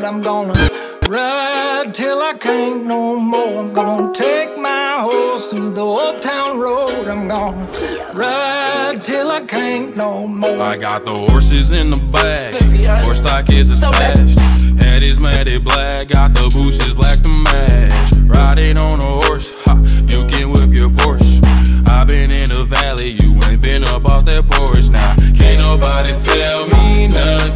road. I'm gonna ride till I can't no more. I'm gonna take my horse through the old town road. I'm gonna ride till I can't no more. I got the horses in the bag, horse stock is attached. Head is matted black, got the bushes black to match. Riding on a horse, ha, you can whip your Porsche. I been in the valley, you ain't been up off that porch. Now, can't nobody tell me nothing.